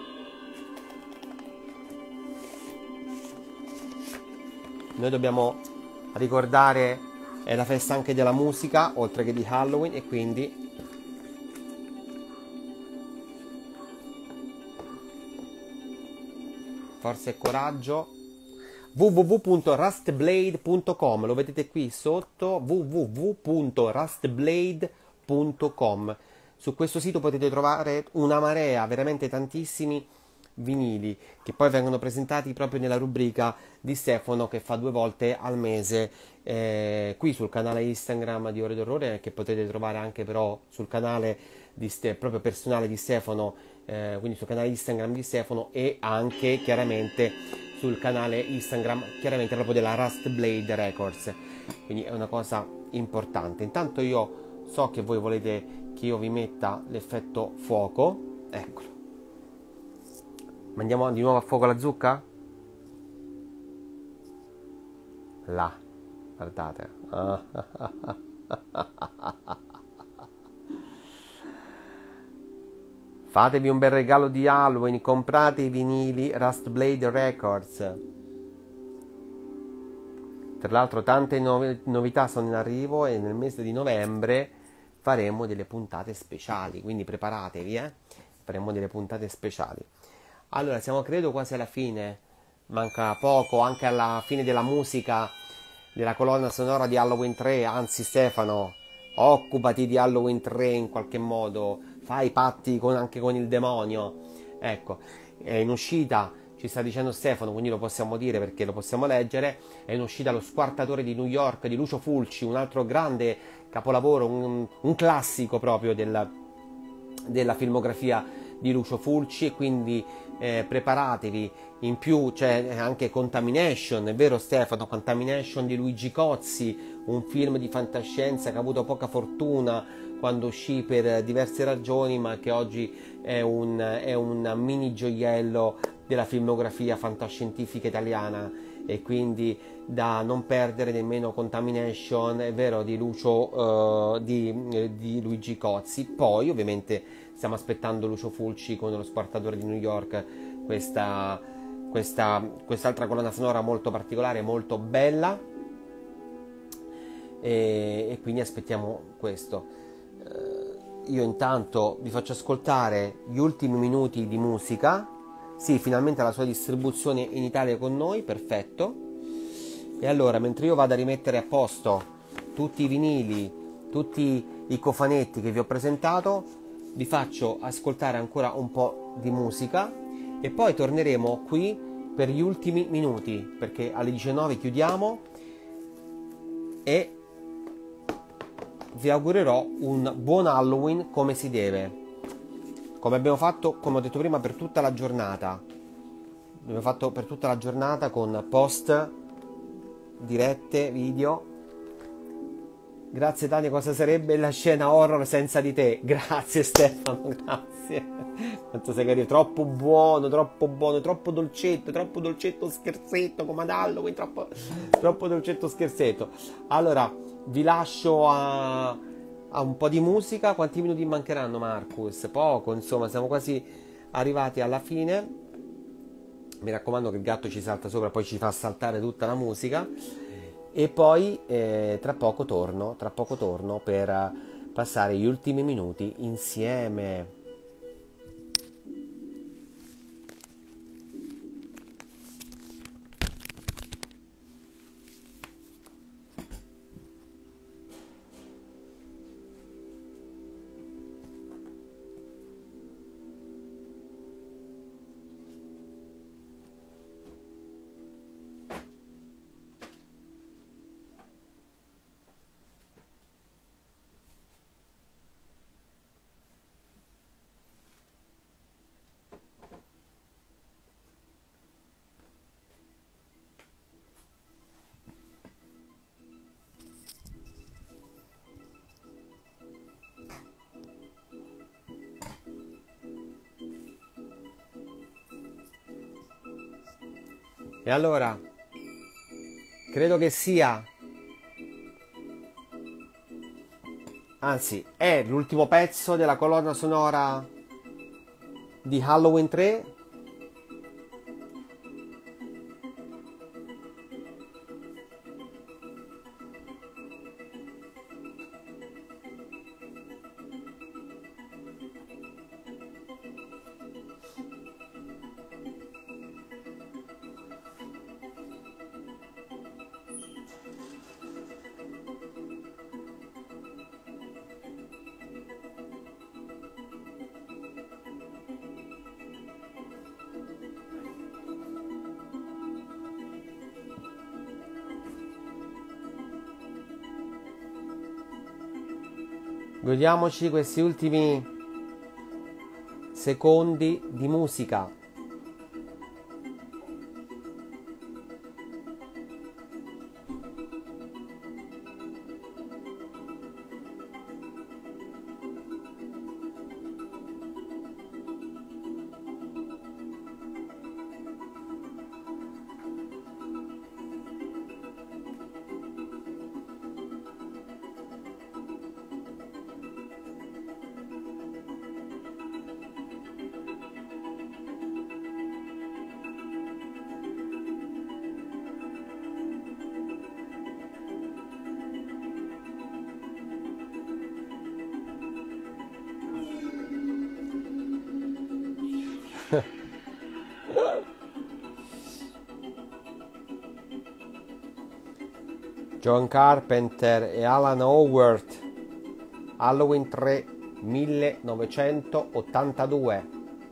Noi dobbiamo ricordare, è la festa anche della musica, oltre che di Halloween, e quindi forza e coraggio. w w w punto rustblade punto com, lo vedete qui sotto, w w w punto rustblade punto com. Su questo sito potete trovare una marea, veramente tantissimi vinili, che poi vengono presentati proprio nella rubrica di Stefano, che fa due volte al mese eh, qui sul canale Instagram di Ore d'Orrore, che potete trovare anche però sul canale di Ste- proprio personale di Stefano, eh, quindi sul canale Instagram di Stefano, e anche chiaramente sul canale Instagram chiaramente proprio della Rustblade Records, quindi è una cosa importante. Intanto io so che voi volete che io vi metta l'effetto fuoco, eccolo. Mandiamo di nuovo a fuoco la zucca? Là, guardate. Fatevi un bel regalo di Halloween, comprate i vinili Rustblade Records. Tra l'altro tante nov- novità sono in arrivo e nel mese di novembre faremo delle puntate speciali, quindi preparatevi, eh? Faremo delle puntate speciali. Allora, siamo credo quasi alla fine, manca poco, anche alla fine della musica della colonna sonora di Halloween tre, anzi Stefano, occupati di Halloween tre in qualche modo, fai i patti con, anche con il demonio. Ecco, è in uscita, ci sta dicendo Stefano, quindi lo possiamo dire perché lo possiamo leggere, è in uscita Lo Squartatore di New York di Lucio Fulci, un altro grande capolavoro, un, un classico proprio della, della filmografia di Lucio Fulci, e quindi eh, preparatevi. In più c'è anche Contamination, è vero Stefano? Contamination di Luigi Cozzi, un film di fantascienza che ha avuto poca fortuna quando uscì per diverse ragioni, ma che oggi è un, è un mini gioiello della filmografia fantascientifica italiana, e quindi da non perdere nemmeno Contamination, è vero, di Lucio, uh, di, di Luigi Cozzi. Poi ovviamente stiamo aspettando Lucio Fulci con Lo Squartatore di New York, questa, questa, quest'altra colonna sonora molto particolare, molto bella, e, e quindi aspettiamo questo. Uh, io intanto vi faccio ascoltare gli ultimi minuti di musica. Sì, finalmente la sua distribuzione in Italia con noi, perfetto. E allora, mentre io vado a rimettere a posto tutti i vinili, tutti i cofanetti che vi ho presentato, vi faccio ascoltare ancora un po' di musica e poi torneremo qui per gli ultimi minuti, perché alle diciannove chiudiamo e vi augurerò un buon Halloween come si deve. Come abbiamo fatto, come ho detto prima, per tutta la giornata. Abbiamo fatto per tutta la giornata con post, dirette, video. Grazie Tania, cosa sarebbe la scena horror senza di te? Grazie Stefano, grazie. Quanto sei carino, troppo buono, troppo buono, troppo dolcetto, troppo dolcetto scherzetto come ad Halloween, troppo, troppo dolcetto scherzetto. Allora, vi lascio a... a un po' di musica. Quanti minuti mancheranno, Marcus? Poco, insomma, siamo quasi arrivati alla fine. Mi raccomando che il gatto ci salta sopra, poi ci fa saltare tutta la musica. E poi eh, tra poco torno, tra poco torno per passare gli ultimi minuti insieme. E allora, credo che sia, anzi, è l'ultimo pezzo della colonna sonora di Halloween tre. Godiamoci questi ultimi secondi di musica. John Carpenter e Alan Howard, Halloween tre, millenovecentottantadue.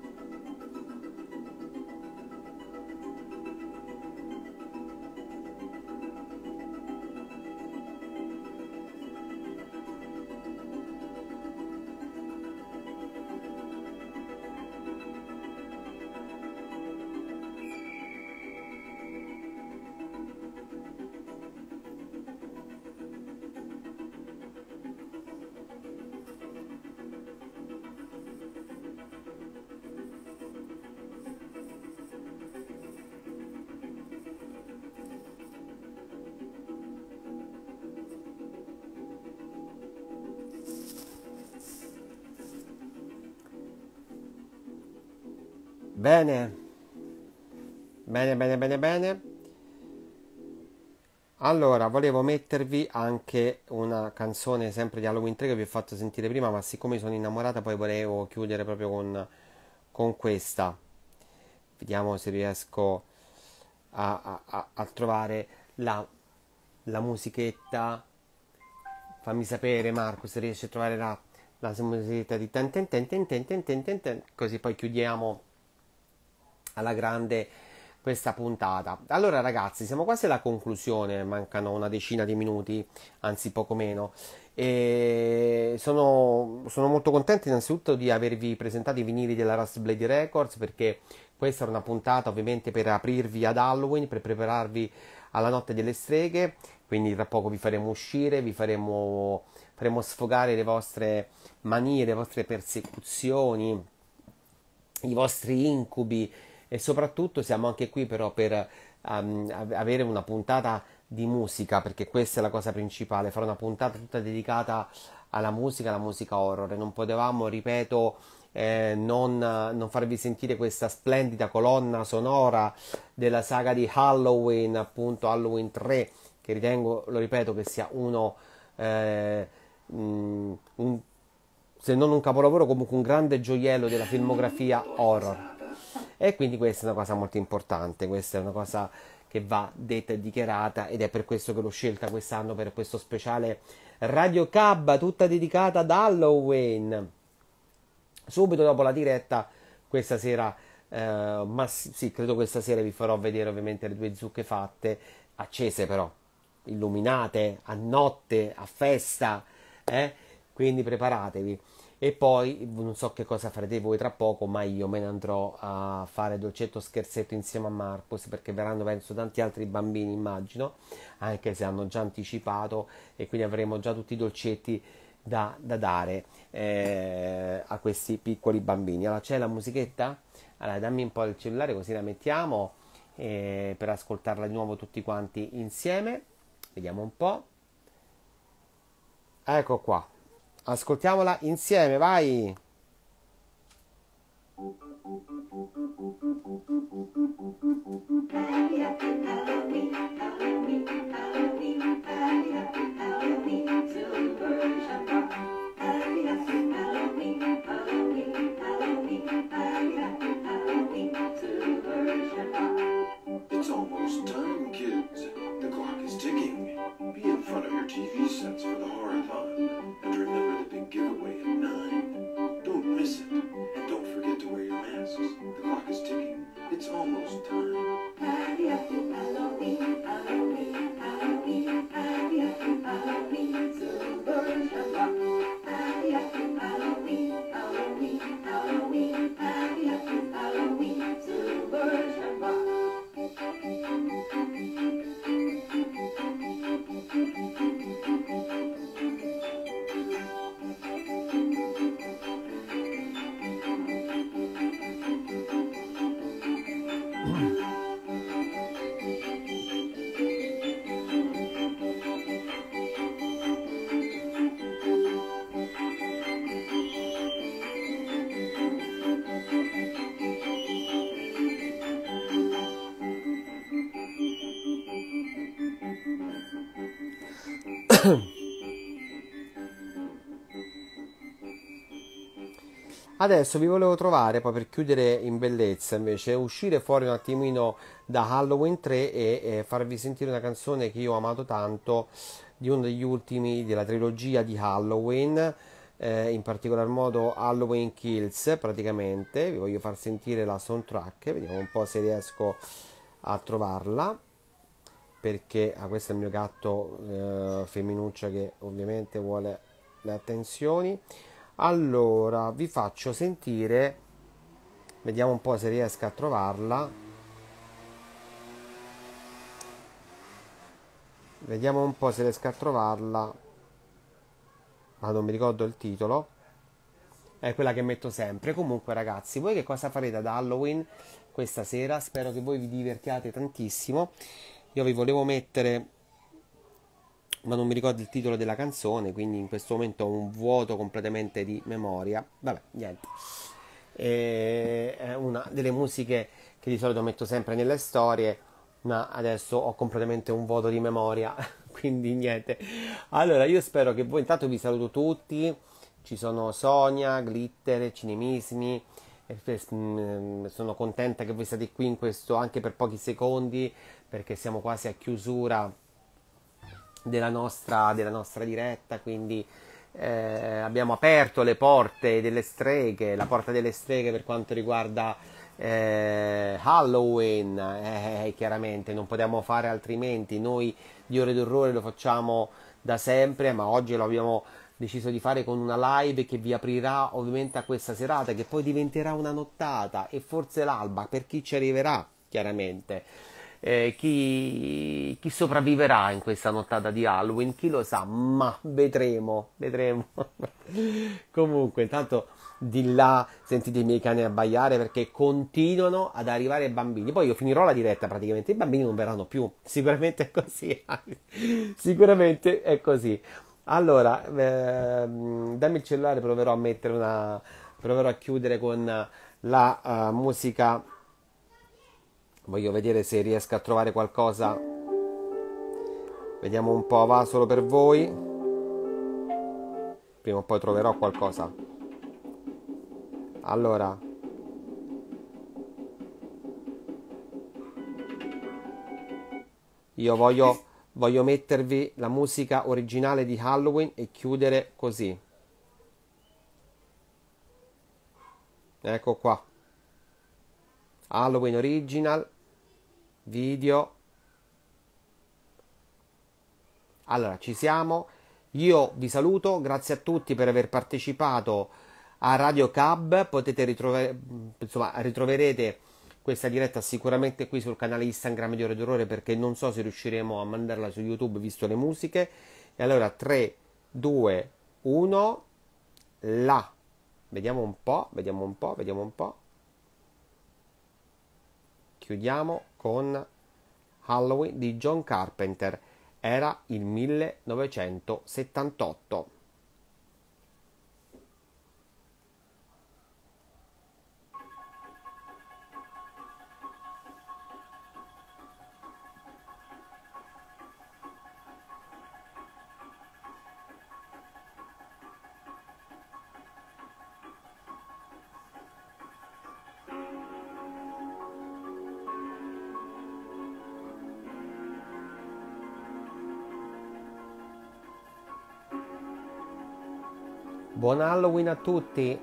Bene, bene, bene, bene, bene. Allora, volevo mettervi anche una canzone sempre di Halloween tre che vi ho fatto sentire prima, ma siccome sono innamorata poi volevo chiudere proprio con, con questa. Vediamo se riesco a, a- a- a trovare la, la musichetta. Fammi sapere Marco se riesci a trovare la, la musichetta di ten ten ten ten ten ten ten ten ten, così poi chiudiamo alla grande questa puntata. Allora ragazzi, siamo quasi alla conclusione, mancano una decina di minuti, anzi poco meno. E sono, sono molto contento innanzitutto di avervi presentato i vinili della Rust Blade Records, perché questa era una puntata ovviamente per aprirvi ad Halloween, per prepararvi alla notte delle streghe. Quindi tra poco vi faremo uscire, vi faremo, faremo sfogare le vostre manie, le vostre persecuzioni, i vostri incubi, e soprattutto siamo anche qui però per um, av- avere una puntata di musica, perché questa è la cosa principale, fare una puntata tutta dedicata alla musica, alla musica horror. E non potevamo, ripeto, eh, non, non farvi sentire questa splendida colonna sonora della saga di Halloween, appunto Halloween tre, che ritengo, lo ripeto, che sia uno eh, mm, un, se non un capolavoro, comunque un grande gioiello della filmografia horror. E quindi questa è una cosa molto importante, questa è una cosa che va detta e dichiarata, ed è per questo che l'ho scelta quest'anno per questo speciale Radio Cabba, tutta dedicata ad Halloween. Subito dopo la diretta, questa sera, eh, ma sì, sì, credo questa sera vi farò vedere ovviamente le due zucche fatte, accese però, illuminate, a notte, a festa, eh? Quindi preparatevi. E poi non so che cosa farete voi tra poco, ma io me ne andrò a fare dolcetto scherzetto insieme a Marcos, perché verranno penso tanti altri bambini, immagino, anche se hanno già anticipato, e quindi avremo già tutti i dolcetti da, da dare eh, a questi piccoli bambini. Allora c'è la musichetta? Allora dammi un po' il cellulare così la mettiamo. eh, per ascoltarla di nuovo tutti quanti insieme. Vediamo un po'. Ecco qua. Ascoltiamola insieme, vai! It's almost time, kids. The clock is ticking. Be in front of your T V sets for the horror-thon. And remember the big giveaway at nine. Don't miss it. And don't forget to wear your masks. The clock is ticking. It's almost time. Adesso vi volevo trovare, poi per chiudere in bellezza, invece, uscire fuori un attimino da Halloween tre e, e farvi sentire una canzone che io ho amato tanto, di uno degli ultimi della trilogia di Halloween, eh, in particolar modo Halloween Kills, praticamente. Vi voglio far sentire la soundtrack, vediamo un po' se riesco a trovarla, perché ah, questo è il mio gatto eh, femminuccia che ovviamente vuole le attenzioni. Allora, vi faccio sentire, vediamo un po' se riesco a trovarla. Vediamo un po' se riesco a trovarla. Ma non mi ricordo il titolo. È quella che metto sempre. Comunque, ragazzi, voi che cosa farete ad Halloween questa sera? Spero che voi vi divertiate tantissimo. Io vi volevo mettere, ma non mi ricordo il titolo della canzone, quindi in questo momento ho un vuoto completamente di memoria. Vabbè, niente. E è una delle musiche che di solito metto sempre nelle storie, ma adesso ho completamente un vuoto di memoria, quindi niente. Allora, io spero che voi, intanto vi saluto tutti. Ci sono Sonia, Glitter, Cinemismi. Sono contenta che voi siate qui in questo anche per pochi secondi, perché siamo quasi a chiusura della nostra, della nostra diretta, quindi eh, abbiamo aperto le porte delle streghe, la porta delle streghe per quanto riguarda eh, Halloween, eh, chiaramente non potevamo fare altrimenti. Noi di Ore d'Orrore lo facciamo da sempre, ma oggi lo abbiamo deciso di fare con una live che vi aprirà ovviamente a questa serata, che poi diventerà una nottata e forse l'alba per chi ci arriverà, chiaramente. Eh, chi, chi sopravviverà in questa nottata di Halloween, chi lo sa, ma vedremo, vedremo. Comunque, intanto di là sentite i miei cani abbaiare perché continuano ad arrivare bambini. Poi io finirò la diretta, praticamente i bambini non verranno più, sicuramente è così. Sicuramente è così. Allora, ehm, dammi il cellulare, proverò a mettere una, proverò a chiudere con la uh, musica. Voglio vedere se riesco a trovare qualcosa. Vediamo un po', va solo per voi. Prima o poi troverò qualcosa. Allora, io voglio, voglio mettervi la musica originale di Halloween e chiudere così. Ecco qua. Halloween Original video. Allora, ci siamo. Io vi saluto, grazie a tutti per aver partecipato a Radio Cab. Potete ritrovare, insomma, ritroverete questa diretta sicuramente qui sul canale Instagram di Ore d'Orrore, perché non so se riusciremo a mandarla su YouTube visto le musiche. E allora tre, due, uno, là. Vediamo un po', vediamo un po', vediamo un po'. chiudiamo con Halloween di John Carpenter. Era il millenovecentosettantotto. Buon Halloween a tutti!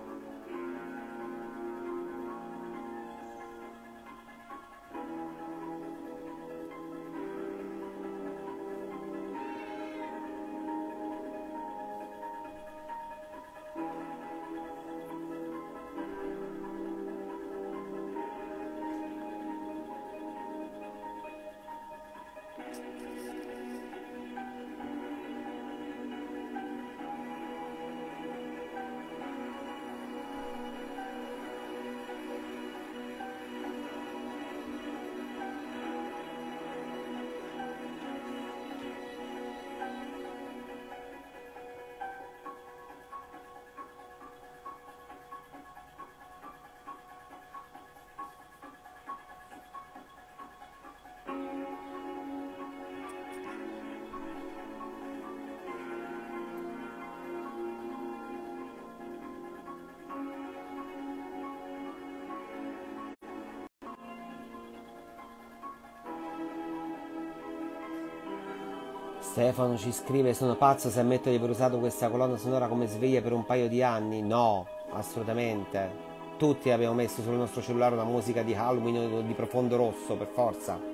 Stefano ci scrive: sono pazzo se ammetto di aver usato questa colonna sonora come sveglia per un paio di anni. No, assolutamente. Tutti abbiamo messo sul nostro cellulare una musica di Halloween o di Profondo Rosso, per forza.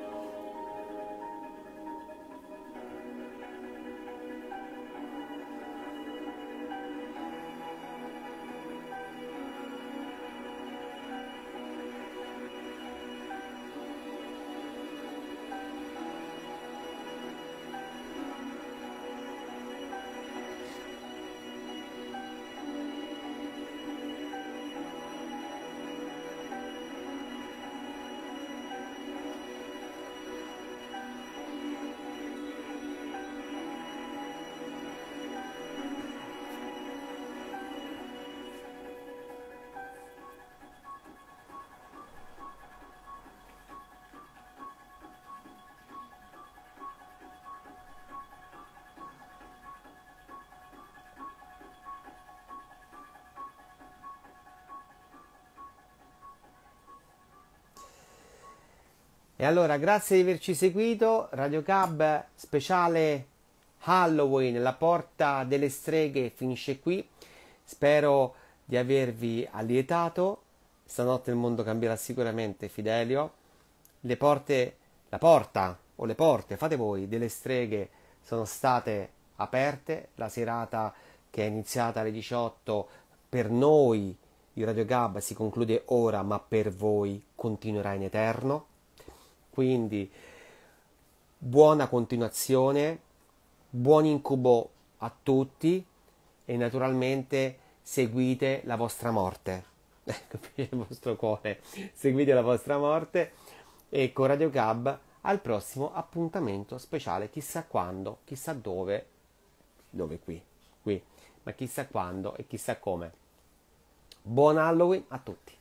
E allora, grazie di averci seguito. Radio Cab speciale Halloween, la porta delle streghe finisce qui. Spero di avervi allietato. Stanotte il mondo cambierà sicuramente, Fidelio. Le porte, la porta o le porte, fate voi, delle streghe sono state aperte. La serata che è iniziata alle diciotto per noi di Radio Cab si conclude ora, ma per voi continuerà in eterno. Quindi buona continuazione, buon incubo a tutti e naturalmente seguite la vostra morte, il vostro cuore, seguite la vostra morte e con Radio Cab al prossimo appuntamento speciale, chissà quando, chissà dove, dove qui, qui, ma chissà quando e chissà come. Buon Halloween a tutti!